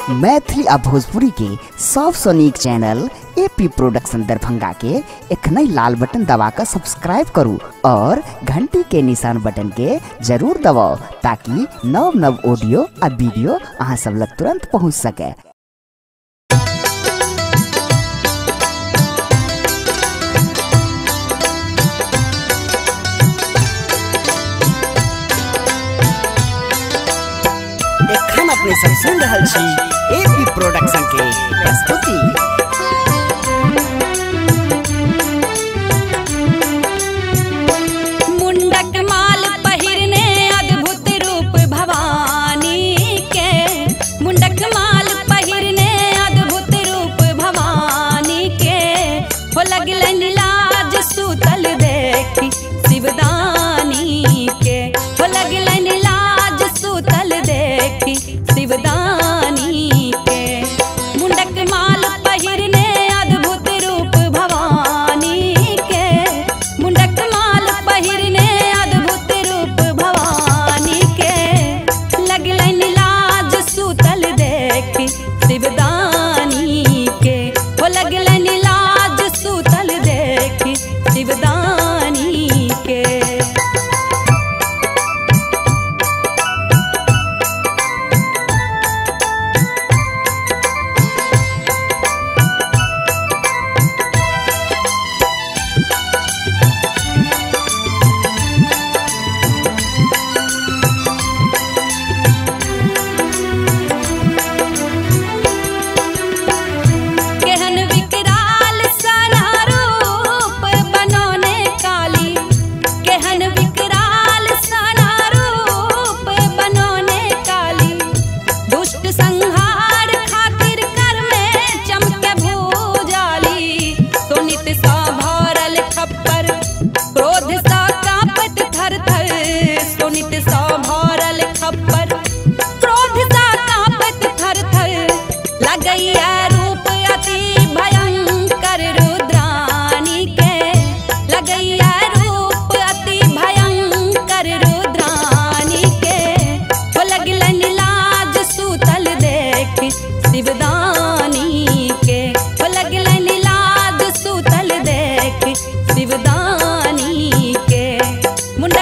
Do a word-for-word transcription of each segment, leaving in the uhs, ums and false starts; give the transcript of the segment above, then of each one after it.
मैथिली आ भोजपुरी के सबसे नीक चैनल एपी प्रोडक्शन दरभंगा के एखनई लाल बटन दबाकर सब्सक्राइब करू और घंटी के निशान बटन के जरूर दबाओ ताकि नव नव ऑडियो आ वीडियो अहाँ सब लग तुरंत पहुँच सके। अपने सब सुन रहल छी एपी प्रोडक्शन के प्रस्तुति। मुंडक माल पहिरने अद्भुत रूप भवानी के, मुंडक माल पहिरने अद्भुत रूप भवानी के, हो लगलन लाज सूतल देखी शिवदानी के, हो लगलन लाज सूतल देखी शिवदानी के। मुंडक माल पहिरने अद्भुत रूप भवानी के, मुंडक माल पहिरने अद्भुत रूप भवानी के, लगलन लाज सूतल देखी शिवदानी के, हो लगलन लाज सूतल देखी शिवदानी के।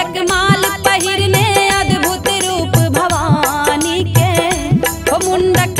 मुंडक